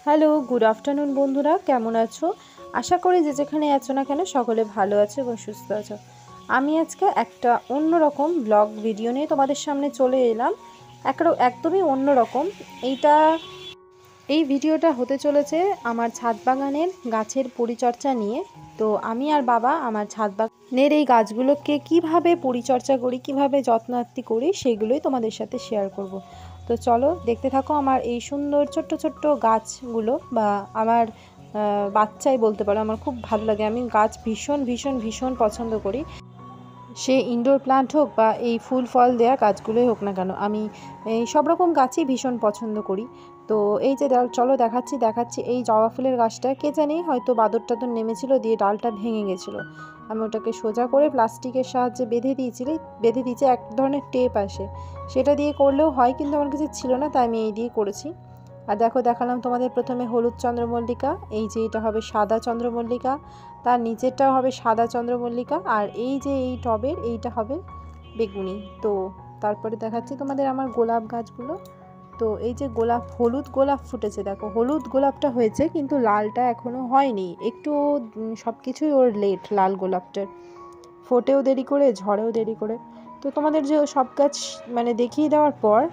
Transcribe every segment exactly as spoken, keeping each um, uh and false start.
Hello, good afternoon বন্ধুরা, কেমন আছো? আশা করি যে যেখানে আছো না কেন সকলে ভালো আছো এবং সুস্থ আছো। আমি আজকে একটা অন্যরকম ব্লগ ভিডিও নিয়ে তোমাদের সামনে চলে এলাম। একদমই অন্যরকম। এইটা এই ভিডিওটা হতে চলেছে আমার ছাদ বাগানের গাছের পরিচর্যা নিয়ে। তো আমি আর বাবা আমার ছাদ বাগানের এই গাছগুলোকে কিভাবে পরিচর্যা করি, কিভাবে যত্নার্থী করি, সেগুলোই তোমাদের সাথে শেয়ার করব। তো চলো দেখতে থাকো আমার এই সুন্দর ছোট্ট ছোট্ট গাছগুলো, বা আমার বাচ্চাই বলতে পারো। আমার খুব ভালো লাগে, আমি গাছ ভীষণ ভীষণ ভীষণ পছন্দ করি। সে ইনডোর প্লান্ট হোক বা এই ফুল ফল দেওয়া গাছগুলোই হোক না কেন, আমি এই সব রকম গাছই ভীষণ পছন্দ করি। তো এই যে চলো দেখাচ্ছি দেখাচ্ছি এই জবা ফুলের গাছটা, কে জানি হয়তো বাদর টাদর নেমেছিল, দিয়ে ডালটা ভেঙে গেছিলো। আমি ওটাকে সোজা করে প্লাস্টিকের সাহায্যে বেঁধে দিয়েছিলি বেঁধে দিয়েছি এক ধরনের টেপ আসে, সেটা দিয়ে করলেও হয়, কিন্তু আমার কাছে ছিল না, তাই আমি এই দিয়ে করেছি। আর দেখো দেখালাম তোমাদের প্রথমে হলুদ চন্দ্রমল্লিকা, এই যে এটা হবে সাদা চন্দ্রমল্লিকা, তার নিচেরটাও হবে সাদা চন্দ্রমল্লিকা, আর এই যে এই টবের এইটা হবে বেগুনি। তো তারপরে দেখাচ্ছি তোমাদের আমার গোলাপ গাছগুলো। তো এই যে গোলাপ, হলুদ গোলাপ ফুটেছে, দেখো হলুদ গোলাপটা হয়েছে কিন্তু লালটা এখনও হয়নি, একটু সব কিছুই ওর লেট। লাল গোলাপটার ফোটেও দেরি করে, ঝড়েও দেরি করে। তো তোমাদের যে সব গাছ মানে দেখিয়ে দেওয়ার পর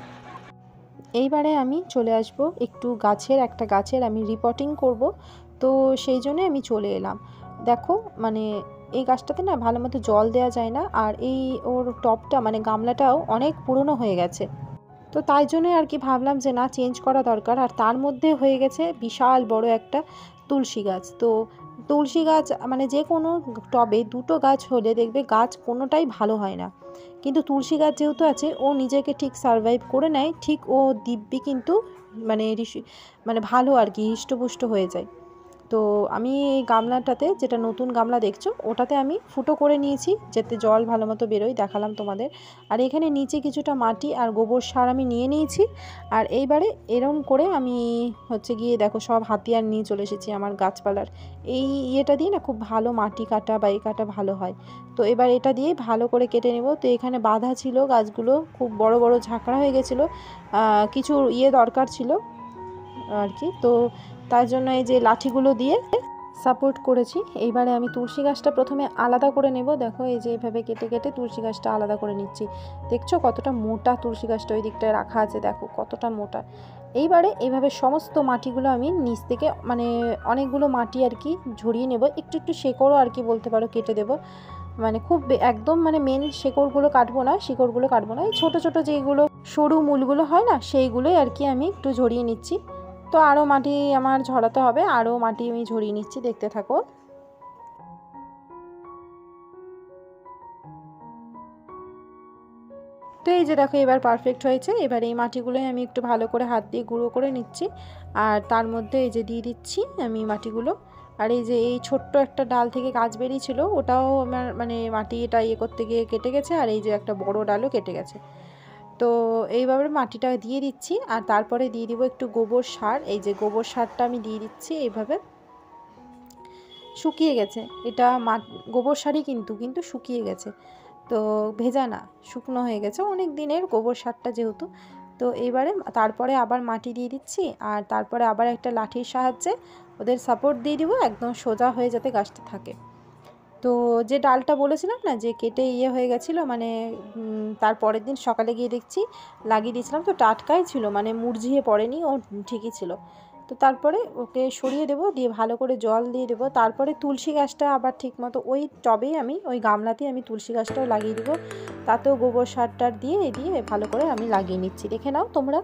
এইবারে আমি চলে আসব একটু গাছের, একটা গাছের আমি রিপোর্টিং করব। তো সেই জন্য আমি চলে এলাম। দেখো মানে এই গাছটাতে না ভালো মতো জল দেওয়া যায় না, আর এই ওর টবটা মানে গামলাটাও অনেক পুরনো হয়ে গেছে। তো তাই জন্যই আর কি ভাবলাম যে না, চেঞ্জ করা দরকার। আর তার মধ্যে হয়ে গেছে বিশাল বড় একটা তুলসী গাছ। তো তুলসী গাছ মানে যে কোনো টবে দুটো গাছ হলে দেখবে গাছ কোনোটাই ভালো হয় না, কিন্তু তুলসী গাছ যেহেতু আছে ও নিজেকে ঠিক সারভাইভ করে নেয়, ঠিক ও দিব্যি কিন্তু মানে ঋষি মানে ভালো আর কি, হৃষ্টপুষ্ট হয়ে যায়। তো আমি এই গামলাটাতে, যেটা নতুন গামলা দেখছো, ওটাতে আমি ফুটো করে নিয়েছি যাতে জল ভালো মতো বেরোয়, দেখালাম তোমাদের। আর এখানে নিচে কিছুটা মাটি আর গোবর সার আমি নিয়ে নিয়েছি। আর এইবারে এরম করে আমি হচ্ছে গিয়ে দেখো সব হাতিয়ার নিয়ে চলে এসেছি আমার গাছপালার। এই ইয়েটা দিয়ে না খুব ভালো মাটি কাটা বা এই কাটা ভালো হয়। তো এবার এটা দিয়ে ভালো করে কেটে নেব। তো এখানে বাঁধা ছিল গাছগুলো, খুব বড় বড় ঝাঁকড়া হয়ে গেছিলো, কিছু ইয়ে দরকার ছিল আর কি। তো তার জন্য এই যে লাঠিগুলো দিয়ে সাপোর্ট করেছি। এইবারে আমি তুলসী গাছটা প্রথমে আলাদা করে নেব। দেখো এই যে এইভাবে কেটে কেটে তুলসী গাছটা আলাদা করে নিচ্ছি। দেখছো কতটা মোটা তুলসী গাছটা ওই দিকটায় রাখা আছে, দেখো কতটা মোটা। এইবারে এইভাবে সমস্ত মাটিগুলো আমি নিচ থেকে মানে অনেকগুলো মাটি আর কি ঝরিয়ে নেব, একটু একটু শেকড়ও আর কি বলতে পারো কেটে দেবো। মানে খুব একদম মানে মেন শেকড়গুলো কাটবো না, শিকড়গুলো কাটবো না, এই ছোটো ছোটো যেগুলো সরু মূলগুলো হয় না, সেইগুলোই আর কি আমি একটু ঝরিয়ে নিচ্ছি। তো আরও মাটি আমার ঝরাতে হবে, আরও মাটি আমি ঝরিয়ে নিচ্ছি, দেখতে থাকো। তো এই যে দেখো এবার পারফেক্ট হয়েছে। এবার এই মাটিগুলোই আমি একটু ভালো করে হাত দিয়ে গুঁড়ো করে নিচ্ছি, আর তার মধ্যে এই যে দিয়ে দিচ্ছি আমি মাটিগুলো। আর এই যে এই ছোট্ট একটা ডাল থেকে গাছ বেরিয়েছিল, ওটাও আমার মানে মাটি এটা ইয়ে করতে গিয়ে কেটে গেছে, আর এই যে একটা বড় ডালও কেটে গেছে। তো এইভাবে মাটিটা দিয়ে দিচ্ছি, আর তারপরে দিয়ে দিব একটু গোবর সার। এই যে গোবর সারটা আমি দিয়ে দিচ্ছি এইভাবে। শুকিয়ে গেছে এটা, মা গোবর সারই কিন্তু কিন্তু শুকিয়ে গেছে, তো ভেজা না, শুকনো হয়ে গেছে অনেক দিনের গোবর সারটা যেহেতু। তো এইবারে তারপরে আবার মাটি দিয়ে দিচ্ছি, আর তারপরে আবার একটা লাঠির সাহায্যে ওদের সাপোর্ট দিয়ে দিব, একদম সোজা হয়ে যাতে গাছটা থাকে। তো যে ডালটা বলেছিলাম না যে কেটে ইয়ে হয়ে গেছিলো, মানে তার পরের দিন সকালে গিয়ে দেখছি লাগিয়ে দিয়েছিলাম, তো টাটকাই ছিল, মানে মুরঝিয়ে পড়েনি, ও ঠিকই ছিল। তো তারপরে ওকে সরিয়ে দেবো, দিয়ে ভালো করে জল দিয়ে দেবো। তারপরে তুলসী গাছটা আবার ঠিক মতো ওই টবেই আমি ওই গামলাতেই আমি তুলসী গাছটাও লাগিয়ে দেবো, তাতেও গোবর সার টার দিয়ে দিয়ে ভালো করে আমি লাগিয়ে নিচ্ছি, দেখে নাও তোমরা।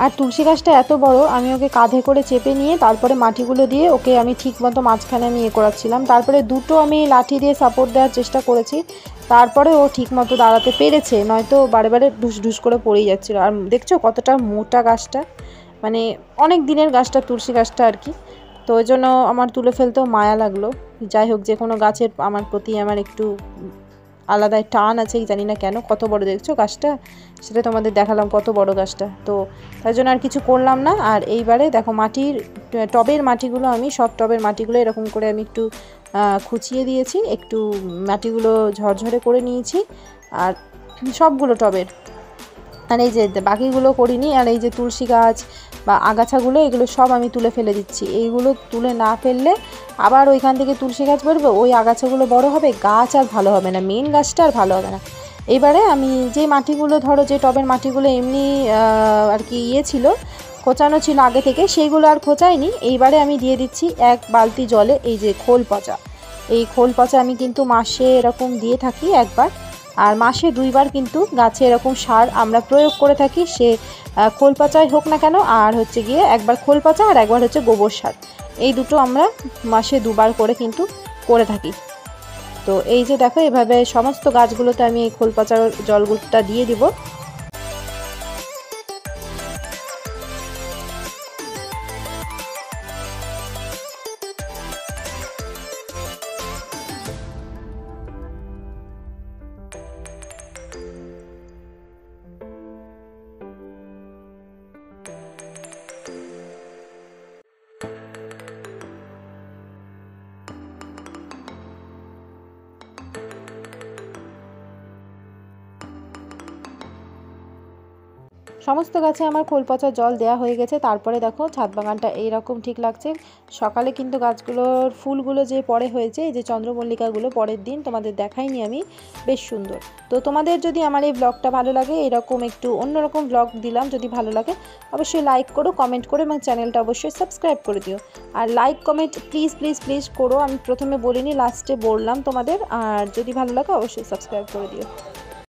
আর তুলসী গাছটা এত বড়, আমি ওকে কাঁধে করে চেপে নিয়ে তারপরে মাটিগুলো দিয়ে ওকে আমি ঠিক মতো মাঝখানে আমি এ করাচ্ছিলাম। তারপরে দুটো আমি লাঠি দিয়ে সাপোর্ট দেওয়ার চেষ্টা করেছি, তারপরে ও ঠিক মতো দাঁড়াতে পেরেছে, নয়তো বারে বারে ঢুস ঢুস করে পড়েই যাচ্ছিলো। আর দেখছো কতটা মোটা গাছটা, মানে অনেক দিনের গাছটা, তুলসী গাছটা আর কি। তো ওই জন্য আমার তুলে ফেলতেও মায়া লাগলো। যাই হোক, যে কোনো গাছের আমার প্রতি আমার একটু আলাদাই টান আছে, জানি না কেন। কত বড় দেখছো গাছটা, সেটা তোমাদের দেখালাম কত বড় গাছটা। তো তার জন্য আর কিছু করলাম না। আর এইবারে দেখো মাটির টবের মাটিগুলো, আমি সব টবের মাটিগুলো এরকম করে আমি একটু খুঁচিয়ে দিয়েছি, একটু মাটিগুলো ঝরঝরে করে নিয়েছি। আর সবগুলো টবের, আর এই যে বাকিগুলো করিনি। আর এই যে তুলসী গাছ বা আগাছাগুলো, এগুলো সব আমি তুলে ফেলে দিচ্ছি। এইগুলো তুলে না ফেললে আবার ওইখান থেকে তুলসী গাছ বেরোবে, ওই আগাছাগুলো বড় হবে, গাছ আর ভালো হবে না, মেন গাছটা আর ভালো হবে না। এবারে আমি যে মাটিগুলো, ধরো যে টবের মাটিগুলো এমনি আর কি ইয়ে ছিল, খোঁচানো ছিল আগে থেকে, সেইগুলো আর খোঁচাইনি। এইবারে আমি দিয়ে দিচ্ছি এক বালতি জলে এই যে খোল পচা। এই খোল পচা আমি কিন্তু মাসে এরকম দিয়ে থাকি একবার, আর মাসে দুইবার কিন্তু গাছে এরকম সার আমরা প্রয়োগ করে থাকি, সে খোল পচাই হোক না কেন। আর হচ্ছে গিয়ে একবার খোল পচা আর একবার হচ্ছে গোবর সার, এই দুটো আমরা মাসে দুবার করে কিন্তু করে থাকি। তো এই যে দেখো, এভাবে সমস্ত গাছগুলোতে আমি এই খোল পচার জলগুলোটা দিয়ে দিব। সমস্ত গাছে আমার খোল পচা জল দেওয়া হয়ে গেছে। তারপরে দেখো ছাদ বাগানটা এইরকম ঠিক লাগছে। সকালে কিন্তু গাছগুলোর ফুলগুলো যে পরে হয়েছে, এই যে চন্দ্রমল্লিকাগুলো পরের দিন তোমাদের দেখাইনি আমি, বেশ সুন্দর। তো তোমাদের যদি আমার এই ব্লগটা ভালো লাগে, এরকম একটু অন্যরকম ব্লগ দিলাম, যদি ভালো লাগে অবশ্যই লাইক করো, কমেন্ট করো এবং চ্যানেলটা অবশ্যই সাবস্ক্রাইব করে দিও। আর like comment please please please করো, আমি প্রথমে বলিনি, লাস্টে বললাম তোমাদের। আর যদি ভালো লাগে অবশ্যই সাবস্ক্রাইব করে দিও।